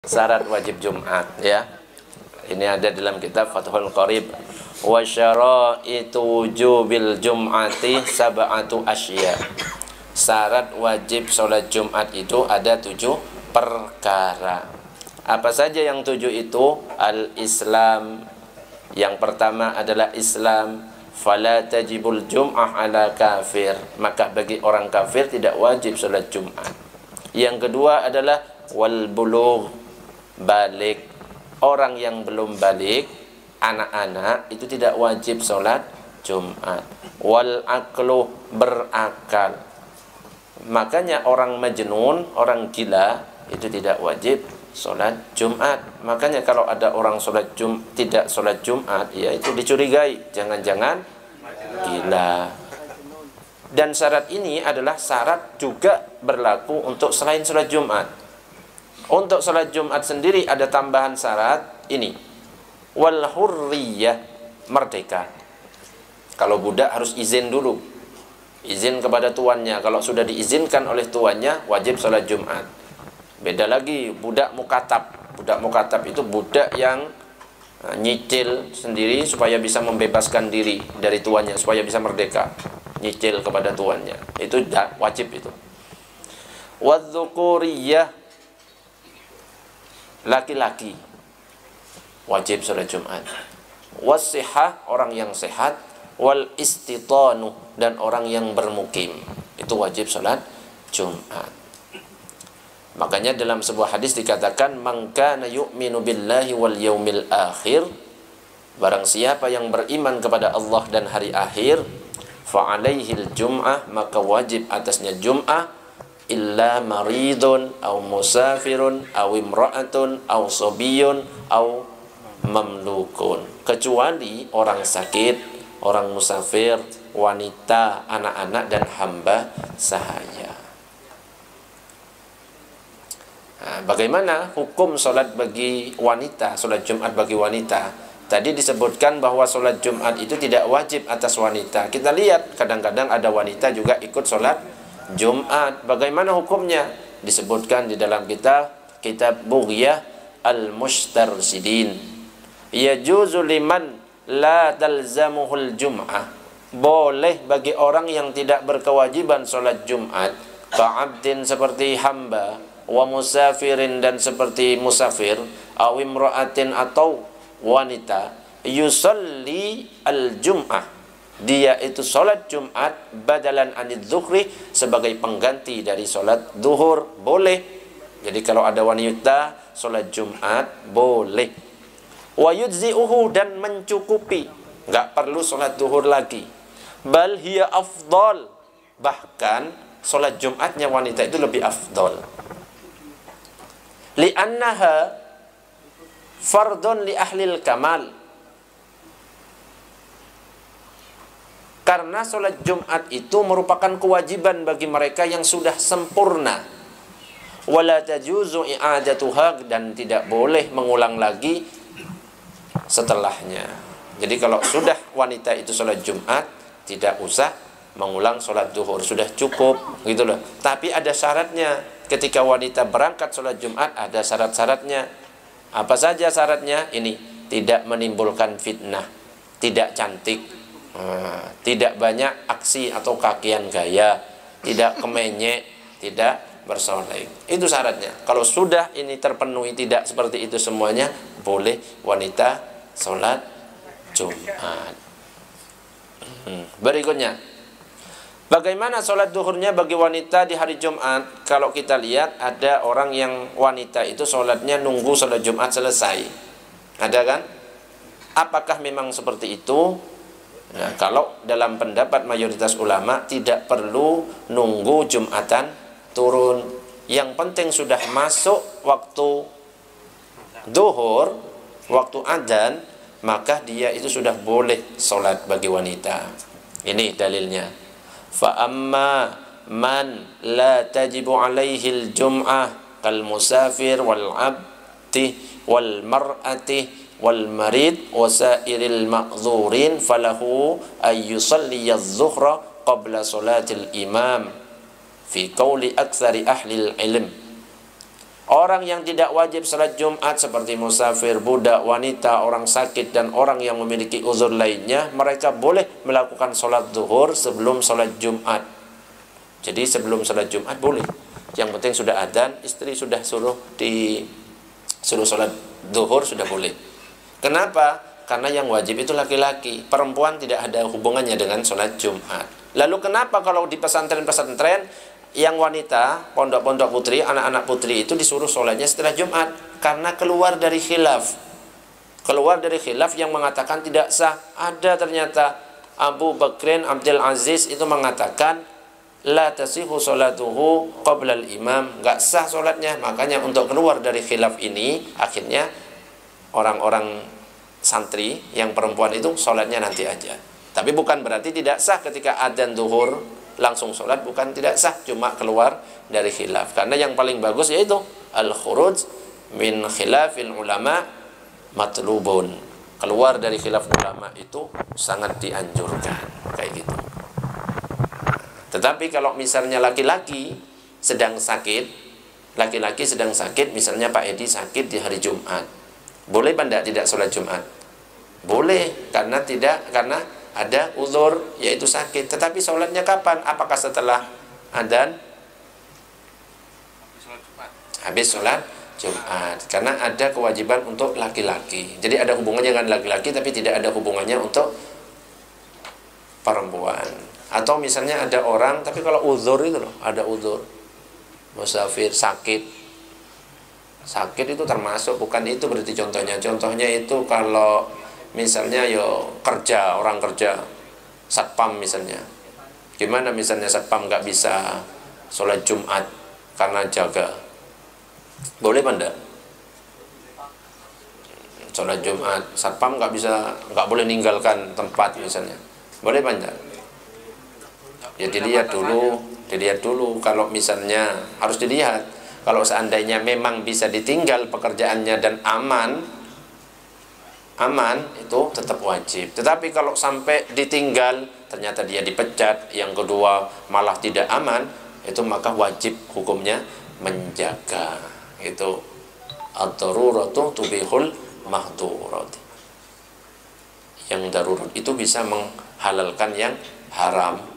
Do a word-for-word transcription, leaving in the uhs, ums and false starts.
Syarat wajib Jumat ya. Ini ada dalam kitab Fathul Qarib. Wa syaraitu wujubil jum'ati sab'atu asya. Syarat wajib sholat Jumat itu ada tujuh perkara. Apa saja yang tujuh itu? Al-Islam. Yang pertama adalah Islam. Fala tajibul jum'ah ala kafir. Maka bagi orang kafir tidak wajib sholat Jumat. Yang kedua adalah wal bulugh, balik. Orang yang belum balik, anak-anak, itu tidak wajib sholat Jumat. Wal aklu, berakal. Makanya orang majnun, orang gila, itu tidak wajib sholat Jumat. Makanya kalau ada orang sholat Jum, tidak sholat Jumat, ya itu dicurigai, jangan-jangan gila. Dan syarat ini adalah syarat juga berlaku untuk selain sholat Jumat. Untuk sholat Jumat sendiri ada tambahan syarat ini. Wal hurriyah, merdeka. Kalau budak harus izin dulu. Izin kepada tuannya. Kalau sudah diizinkan oleh tuannya, wajib sholat Jumat. Beda lagi budak mukatab. Budak mukatab itu budak yang uh, nyicil sendiri supaya bisa membebaskan diri dari tuannya, supaya bisa merdeka. Nyicil kepada tuannya. Itu wajib itu. Wadzukuriyah, laki-laki wajib sholat Jumat. Wasihah, orang yang sehat. Wal istitanu, dan orang yang bermukim, itu wajib sholat Jumat. Makanya dalam sebuah hadis dikatakan, man kana yu'minu billahi wal yaumil akhir, barang siapa yang beriman kepada Allah dan hari akhir, fa alaihil jum'ah, maka wajib atasnya Jum'ah, illa maridun aw musafirun aw imra'atun aw sobiyun aw mamlukun, kecuali orang sakit, orang musafir, wanita, anak-anak, dan hamba sahaya. Nah, bagaimana hukum sholat bagi wanita, sholat Jumat bagi wanita? Tadi disebutkan bahwa sholat Jumat itu tidak wajib atas wanita. Kita lihat kadang-kadang ada wanita juga ikut sholat Jumat. Bagaimana hukumnya? Disebutkan di dalam kitab kitab Bughyah Al-Mustarsidin. Yajuzu liman la talzamuhul jum'ah, boleh bagi orang yang tidak berkewajiban sholat Jumat, ka'abdin, seperti hamba, wa musafirin, dan seperti musafir, aw imra'atin, atau wanita, yusalli al-jum'ah, dia itu sholat Jumat badalan anid zuhri, sebagai pengganti dari sholat zuhur, boleh. Jadi kalau ada wanita sholat Jumat, boleh. Wa yujzi'uhu, dan mencukupi, nggak perlu sholat zuhur lagi. Bal hiya afdal, bahkan sholat Jumatnya wanita itu lebih afdal. Li'annaha fardun li ahlil kamal, karena sholat Jumat itu merupakan kewajiban bagi mereka yang sudah sempurna. Wala tajuzu i'adatuha, dan tidak boleh mengulang lagi setelahnya. Jadi kalau sudah wanita itu sholat Jumat, tidak usah mengulang sholat zuhur, sudah cukup gitu loh. Tapi ada syaratnya. Ketika wanita berangkat sholat Jumat, ada syarat-syaratnya. Apa saja syaratnya? Ini, tidak menimbulkan fitnah, tidak cantik, Nah, tidak banyak aksi atau kakian gaya, tidak kemenyek, tidak bersolek. Itu syaratnya. Kalau sudah ini terpenuhi, tidak seperti itu semuanya, boleh wanita sholat Jumat. hmm. Berikutnya, bagaimana sholat duhurnya bagi wanita di hari Jumat? Kalau kita lihat, ada orang yang wanita itu sholatnya nunggu sholat Jumat selesai. Ada kan? Apakah memang seperti itu? Nah, kalau dalam pendapat mayoritas ulama, tidak perlu nunggu Jumatan turun. Yang penting sudah masuk waktu duhur, waktu adzan, maka dia itu sudah boleh sholat bagi wanita. Ini dalilnya. Fa amma man la tajibu alaihil jum'ah kal musafir wal abdi wal mar'ati wal marid wasairil ma'dzurin falahu ay yusalli adh-dhuhra qabla salatil imam fi qauli aktsari ahli ilm. Orang yang tidak wajib salat Jumat seperti musafir, budak, wanita, orang sakit, dan orang yang memiliki uzur lainnya, mereka boleh melakukan salat zuhur sebelum salat Jumat. Jadi sebelum salat Jumat boleh. Yang penting sudah adzan, istri sudah suruh di suruh salat zuhur sudah boleh. Kenapa? Karena yang wajib itu laki-laki, perempuan tidak ada hubungannya dengan salat Jumat. Lalu kenapa kalau di pesantren-pesantren yang wanita, pondok-pondok putri, anak-anak putri itu disuruh sholatnya setelah Jumat? Karena keluar dari khilaf. Keluar dari khilaf yang mengatakan tidak sah. Ada ternyata Abu Bakrin Abdul Aziz itu mengatakan la tasihu sholatuhu qabla al-imam, enggak sah sholatnya. Makanya untuk keluar dari khilaf ini, akhirnya orang-orang santri yang perempuan itu sholatnya nanti aja. Tapi bukan berarti tidak sah ketika adzan zuhur langsung sholat, bukan tidak sah, cuma keluar dari khilaf. Karena yang paling bagus yaitu al-khuruj min khilafil ulama matlubun, keluar dari khilaf ulama itu sangat dianjurkan, kayak gitu. Tetapi kalau misalnya laki-laki sedang sakit, laki-laki sedang sakit, misalnya Pak Edi sakit di hari Jumat, boleh apa tidak tidak sholat Jumat? Boleh, karena tidak karena ada uzur yaitu sakit. Tetapi sholatnya kapan? Apakah setelah adzan? Habis sholat Jumat. Karena ada kewajiban untuk laki-laki. Jadi ada hubungannya dengan laki-laki, tapi tidak ada hubungannya untuk perempuan. Atau misalnya ada orang, tapi kalau uzur itu loh, ada uzur, musafir, sakit. Sakit itu termasuk, bukan itu berarti contohnya. Contohnya itu kalau misalnya yo kerja, orang kerja satpam misalnya, gimana misalnya satpam nggak bisa sholat Jumat karena jaga, boleh apa enggak? Sholat Jumat satpam nggak bisa, nggak boleh ninggalkan tempat misalnya, boleh apa enggak? Ya dilihat dulu, dilihat dulu. Kalau misalnya harus dilihat, kalau seandainya memang bisa ditinggal pekerjaannya dan aman, aman itu tetap wajib. Tetapi kalau sampai ditinggal ternyata dia dipecat, yang kedua malah tidak aman, itu maka wajib hukumnya menjaga. Itu ad-daruratu tubihul mahdurat. Yang darurat itu bisa menghalalkan yang haram.